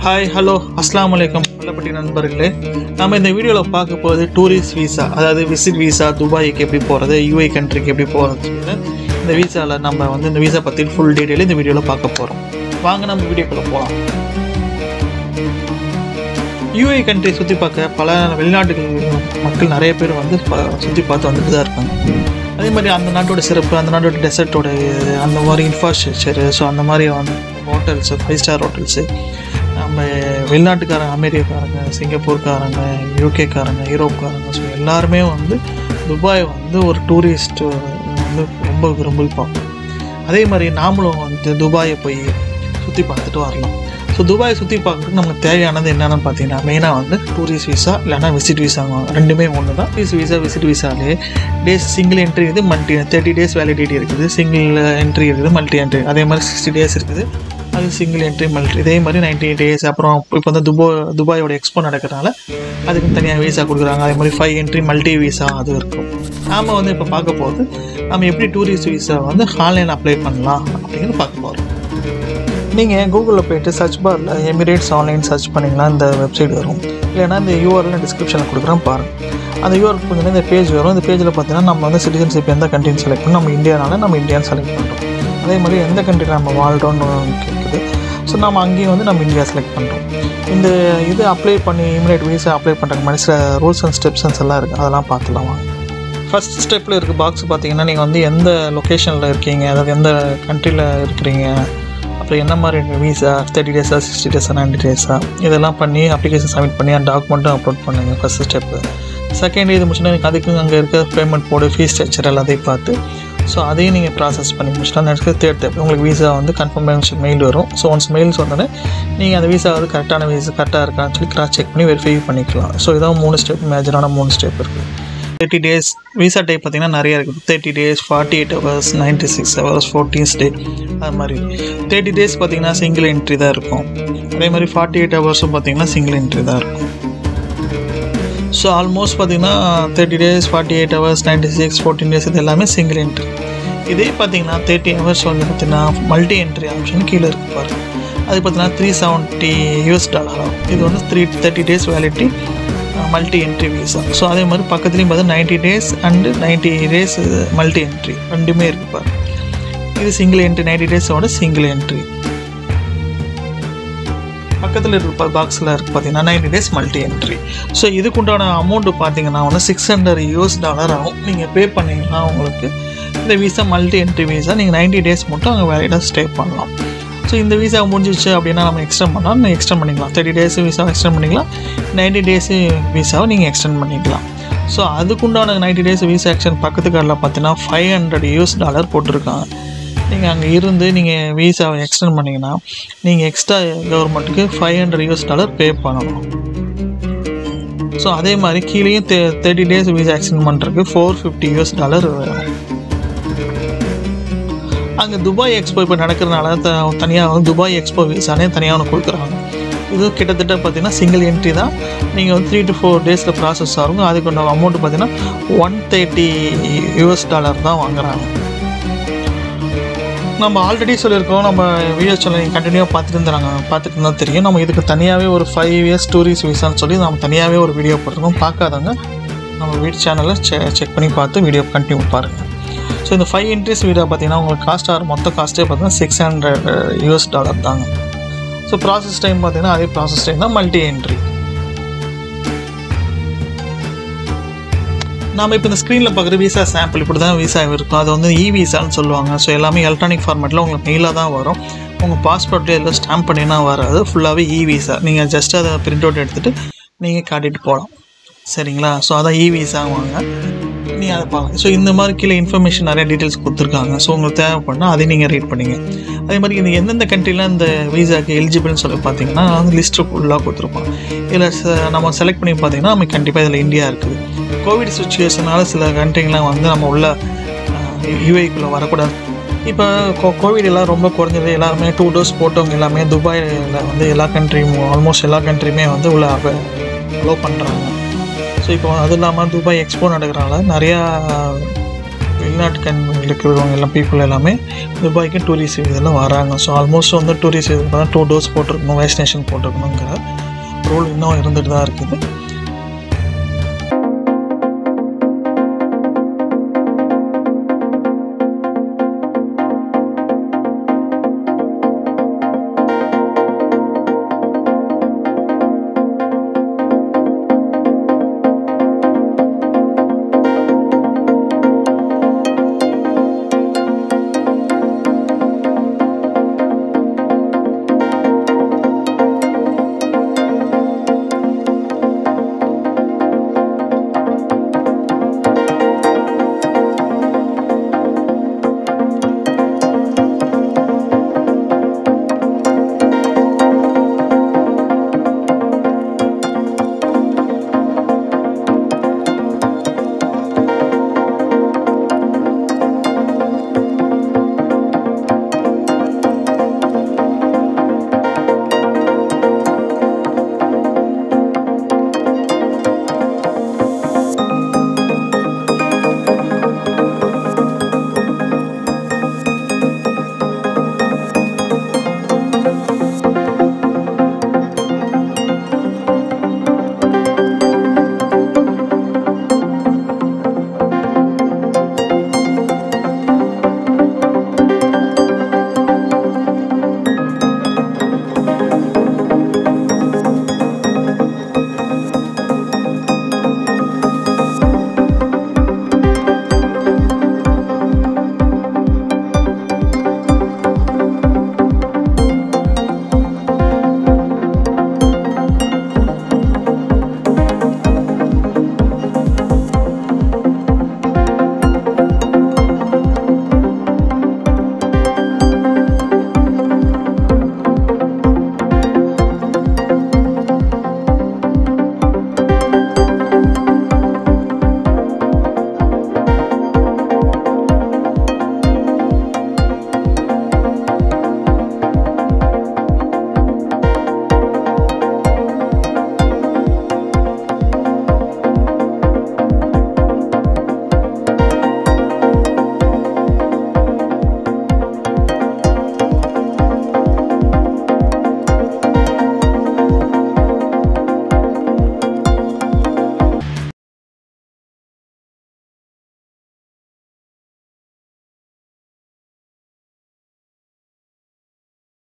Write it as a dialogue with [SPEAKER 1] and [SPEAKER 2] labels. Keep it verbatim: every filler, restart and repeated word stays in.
[SPEAKER 1] Hi hello அஸ்ஸலாமு அலைக்கும் நல்லபடி நண்பர்களே. நம்ம இந்த வீடியோவில் பார்க்க போகிறது டூரிஸ்ட் வீசா, அதாவது விசிட் வீசா, துபாய்க்கு எப்படி போகிறது, யூஏ கண்ட்ரிக்கு எப்படி போகிறதுன்னு இந்த வீசாவில் நம்ம வந்து இந்த வீசா பற்றி ஃபுல் டீட்டெயில் இந்த வீடியோவில் பார்க்க போகிறோம். வாங்க நம்ம வீடியோக்குள்ளே போகலாம். யூஏ கண்ட்ரி சுற்றி பார்க்க பல வெளிநாட்டுகள் மக்கள் நிறைய பேர் வந்து சுற்றி பார்த்து வந்துட்டு தான் இருக்காங்க. அதே மாதிரி அந்த நாட்டோட சிறப்பு, அந்த நாட்டோட டெசர்ட்டோட அந்த மாதிரி இன்ஃப்ராஸ்ட்ரக்சரு, ஸோ அந்த மாதிரி வந்து ஹோட்டல்ஸு, ஃபைவ் ஸ்டார் ஹோட்டல்ஸு, நம்ம வெளிநாட்டுக்காரங்க, அமெரிக்காரங்க, சிங்கப்பூர்காரங்க, யூகேக்காரங்க, யூரோப்காரங்க, ஸோ எல்லாருமே வந்து துபாய் வந்து ஒரு டூரிஸ்ட் வந்து ரொம்ப விரும்பி பார்ப்போம். அதே மாதிரி நாமளும் வந்து துபாயை போய் சுற்றி பார்த்துட்டு வரலாம். ஸோ துபாயை சுற்றி பார்க்குறதுக்கு நமக்கு தேவையானது என்னென்னு பார்த்தீங்கன்னா, மெயினாக வந்து டூரிஸ்ட் வீசா இல்லைனா விசிட் வீசா, ரெண்டுமே ஒன்று தான். டூரிஸ்ட் வீசா விசிட் வீசாலே டேஸ் சிங்கிள் என்ட்ரி இருக்குது, மல்டி தேர்ட்டி டேஸ் வேலிடிட்டி இருக்குது, சிங்கிள் என்ட்ரி இருக்குது, மல்டி என்ட்ரி, அதே மாதிரி சிக்ஸ்டி டேஸ் இருக்குது, அது சிங்கிள் என்ட்ரி மல்டி, இதே மாதிரி நைன்டி டேஸ். அப்புறம் இப்போ வந்து துபோ துபாயோட எக்ஸ்போ நடக்கிறதுனால அதுக்கு தனியாக வீசா கொடுக்குறாங்க. அதே மாதிரி ஃபைவ் என்ட்ரி மல்டி வீசா அது இருக்கும். நாம் வந்து இப்போ பார்க்க போகிறது நம்ம எப்படி டூரிஸ்ட் வீசா வந்து ஆன்லைன் அப்ளை பண்ணலாம் அப்படிங்கிறது பார்க்க போகிறோம். நீங்கள் கூகுளில் போய்ட்டு சர்ச் பாரில் எமிரேட்ஸ் ஆன்லைன் சர்ச் பண்ணிங்கன்னா இந்த வெப்சைட் வரும். இல்லைனா இந்த யூஆர்எல் டிஸ்கிரிப்ஷனில் கொடுக்குறேன் பாருங்கள். அந்த யூஆர்எல் கொஞ்சம் இந்த பேஜ் வரும். இந்த பேஜில் பார்த்தீங்கன்னா நம்ம வந்து சிட்டிசன்ஷிப் எந்த கண்ட்ரின்னு செலக்ட் பண்ணணும். நம்ம இந்தியானால நம்ம இந்தியான்னு செலக்ட் பண்ணுறோம். அதே மாதிரி எந்த கண்ட்ரியில் நம்ம வாழ்கிறோன்னு கேட்குது. ஸோ நம்ம அங்கேயும் வந்து நம்ம இந்தியா செலக்ட் பண்ணுறோம். இந்த இது அப்ளை பண்ணி எமிரேட் வீசா அப்ளை பண்ணுறதுக்கு மாதிரி சில ரூல்ஸ் அண்ட் ஸ்டெப்ஸ் எல்லாம் இருக்குது, அதெல்லாம் பார்த்துலாம் வாங்க. ஃபஸ்ட் ஸ்டெப்பில் இருக்க பாக்ஸ் பார்த்தீங்கன்னா, நீங்கள் வந்து எந்த லொக்கேஷனில் இருக்கீங்க, அதாவது எந்த கண்ட்ரியில் இருக்கிறீங்க, அப்புறம் என்ன மாதிரி வீசா, தேர்ட்டி டேஸா, சிக்ஸ்டி டேஸா, நைன்டி டேஸா, இதெல்லாம் பண்ணி அப்ளிகேஷன் சப்மிட் பண்ணி அந்த டாக்குமெண்ட்டும் அப்லோட் பண்ணுங்கள். First step. செகண்ட் இது முடிச்சுன்னா எனக்கு அதுக்கு அங்கே இருக்க பேமெண்ட் போடு, ஃபீஸ் ஸ்ட்ரக்சர் எல்லாத்தையும் பார்த்து ஸோ அதையும் நீங்கள் ப்ராசஸ் பண்ணி முடிச்சுட்டா நெக்ஸ்ட் தேர்ட் ஸ்டெப் உங்களுக்கு வீசா வந்து கன்ஃபர்மேஷன் மெயில் வரும். ஸோ ஒன்ஸ் மெயில்ஸ் வந்தோடனே நீங்கள் அந்த வீசா வந்து கரெக்டான வீசா கரெக்டாக இருக்கான்னு சொல்லி கிராஸ் செக் பண்ணி வெரிஃபை பண்ணிக்கலாம். ஸோ இதான் மூணு ஸ்டெப், மேஜரான மூணு ஸ்டெப் இருக்குது. தேர்ட்டி டேஸ் வீசா டைப் பார்த்திங்கன்னா நிறையா இருக்குது. Thirty days, forty eight hours, ninety six hours, fourteens day, அது மாதிரி. தேர்ட்டி டேஸ் பார்த்திங்கன்னா சிங்கிள் என்ட்ரி தான் இருக்கும். அதே மாதிரி ஃபார்ட்டி எயிட் ஹவர்ஸும் பார்த்திங்கன்னா சிங்கிள் என்ட்ரி தான் இருக்கும். ஸோ ஆல்மோஸ்ட் பார்த்திங்கன்னா thirty days, forty eight hours, ninety six, fourteen days இது எல்லாமே சிங்கிள் என்ட்ரி. இதே பார்த்திங்கன்னா தேர்ட்டி ஹவர்ஸ் வந்து பார்த்திங்கன்னா மல்டி என்ட்ரி ஆப்ஷன் கீழே இருக்குது பாருங்கள். அது பார்த்திங்கன்னா த்ரீ செவன்ட்டி யூஎஸ் டாலர் ஆகும். இது வந்து three thirty days validity multi entry visa. So அதே மாதிரி பக்கத்துலேயும் பார்த்தா ninety days and ninety days multi entry ரெண்டுமே இருக்குது பாரு. இது சிங்கிள் என்ட்ரி, நைன்ட்டி டேஸோட சிங்கிள் என்ட்ரி. பக்கத்தில் இருக்க பாக்ஸில் இருக்குது பார்த்தீங்கன்னா ninety days multi entry. So இதுக்குண்டான அமௌண்ட்டு பார்த்தீங்கன்னா வந்து சிக்ஸ் ஹண்ட்ரட் யூஎஸ் டாலர் ஆகும். நீங்கள் பே பண்ணிங்கன்னா உங்களுக்கு இந்த வீசா மல்டி என்ட்ரி வீசா நீங்கள் நைன்ட்டி டேஸ் மட்டும் அங்கே வேலிடாக ஸ்டே பண்ணலாம். ஸோ இந்த வீசா முடிஞ்சிச்சு அப்படின்னா நம்ம எக்ஸ்டெண்ட் பண்ணால் நம்ம எக்ஸ்டெண்ட் பண்ணிக்கலாம். தேர்ட்டி டேஸ் வீசாவை எக்ஸ்டெண்ட் பண்ணிக்கலாம், நைன்ட்டி டேஸு வீசாவை நீங்கள் எக்ஸ்டெண்ட் பண்ணிக்கலாம். ஸோ அதுக்குண்டான நைன்ட்டி டேஸ் வீசா எக்ஸ்டெண்ட் பக்கத்து கார்டில் பார்த்தீங்கன்னா ஃபைவ் ஹண்ட்ரட் யூஎஸ் டாலர் போட்டிருக்காங்க. நீங்கள் அங்கே இருந்து நீங்கள் வீசாவை எக்ஸ்டெண்ட் பண்ணிங்கன்னா நீங்கள் எக்ஸ்ட்ரா கவர்மெண்ட்டுக்கு five hundred US dollar pay பண்ணணும். ஸோ அதே மாதிரி கீழேயும் தே தேர்ட்டி டேஸ் வீசா எக்ஸ்டெண்ட் பண்ணுறதுக்கு ஃபோர் ஃபிஃப்டி யூஎஸ் டாலர் வரும். அங்கே துபாய் எக்ஸ்போ இப்போ நடக்கிறதுனால த தனியாக துபாய் எக்ஸ்போ வீசானே தனியாக ஒன்று கொடுக்குறாங்க. இது கிட்டத்தட்ட பார்த்திங்கன்னா சிங்கிள் என்ட்ரி தான். நீங்கள் வந்து த்ரீ டு ஃபோர் டேஸில் ப்ராசஸ் ஆகும். அதுக்கு ஒன்று அமௌண்ட்டு பார்த்திங்கன்னா ஒன் தேர்ட்டி யூஎஸ் டாலர் தான் வாங்குகிறாங்க. நம்ம ஆல்ரெடி சொல்லியிருக்கோம், நம்ம வீடியோ சேனல் நீங்கள் கண்டினியூவாக பார்த்துட்டு இருந்தாங்க பார்த்துட்டு இருந்தால் தெரியும். நம்ம இதுக்கு தனியாகவே ஒரு ஃபைவ் இயர்ஸ் டூரிஸ்ட் வீசான்னு சொல்லி நம்ம தனியாகவே ஒரு வீடியோ போட்டிருக்கோம். பார்க்காதவங்க நம்ம வீட்டு சேனலில் செ செக் பண்ணி பார்த்து வீடியோ கண்டினியூ பாருங்கள். ஸோ இந்த ஃபைவ் என்ட்ரிஸ் வீடியோ பார்த்தீங்கன்னா உங்களுக்கு காஸ்ட் ஆகிற மொத்த காஸ்ட்டே பார்த்தீங்கன்னா சிக்ஸ் ஹண்ட்ரட் யூஎஸ் டாலர் தாங்க. ஸோ ப்ராசஸ் டைம் பார்த்தீங்கன்னா அதே ப்ராசஸ் டைம் தான் மல்டி என்ட்ரி. நாம் இப்போ இந்த ஸ்க்ரீனில் பார்க்குற வீசா சாம்பிள் இப்படி தான் வீசா இருக்கும். அது வந்து இ வீசான்னு சொல்லுவாங்க. ஸோ எல்லாமே எலக்ட்ரானிக் ஃபார்மேட்டில் உங்களுக்கு மெயிலாக தான் வரும். உங்கள் பாஸ்போர்ட்லேயே எல்லாம் ஸ்டாம்ப் பண்ணினா வராது, ஃபுல்லாகவே இ வீசா. நீங்கள் ஜஸ்ட் அதை பிரிண்ட் அவுட் எடுத்துகிட்டு நீங்கள் காட்டிட்டு போகலாம், சரிங்களா? ஸோ அதான் இ வீசா வாங்க, நீங்கள் அதை பார்க்கலாம். ஸோ இந்த மாதிரி கீழே இன்ஃபர்மேஷன் நிறைய டீட்டெயில்ஸ் கொடுத்துருக்காங்க. ஸோ உங்களுக்கு தேவைப்படனா அதையும் நீங்கள் ரீட் பண்ணிங்க. அதே மாதிரி இந்த எந்தெந்த கண்ட்ரியில் இந்த வீசாக்கு எலிஜிபிள்னு சொல்லி பார்த்தீங்கன்னா வந்து லிஸ்ட்டு ஃபுல்லாக கொடுத்துருப்பாங்க. இதில் ச நம்ம செலக்ட் பண்ணி பார்த்தீங்கன்னா நம்ம கண்டிப்பாக இதில் இந்தியா இருக்குது. கோவிட் சுச்சுவேஷனால் சில கண்ட்ரிங்கெலாம் வந்து நம்ம உள்ள யூஏக்குள்ளே வரக்கூடாது. இப்போ கோ கோவிட் எல்லாம் ரொம்ப குறைஞ்சது, எல்லாருமே டூ டோஸ் போட்டவங்க எல்லாமே துபாயில் வந்து எல்லா கண்ட்ரியும் ஆல்மோஸ்ட் எல்லா கண்ட்ரியுமே வந்து உள்ள அலோவ் பண்ணுறாங்க. ஸோ இப்போ அது இல்லாமல் துபாய் எக்ஸ்போ நடக்கிறனால நிறையா வெளிநாட்டு கண் இருக்கிறவங்க எல்லாம் பீப்புள் எல்லாமே துபாய்க்கு டூரிஸ்ட் இதெல்லாம் வராங்க. ஸோ ஆல்மோஸ்ட் வந்து டூரிஸ்ட் இது டூ டோஸ் போட்டிருக்கணும், வேக்சினேஷன் போட்டிருக்கணுங்கிற ரூல் இன்னும் இருந்துட்டு தான் இருக்குது.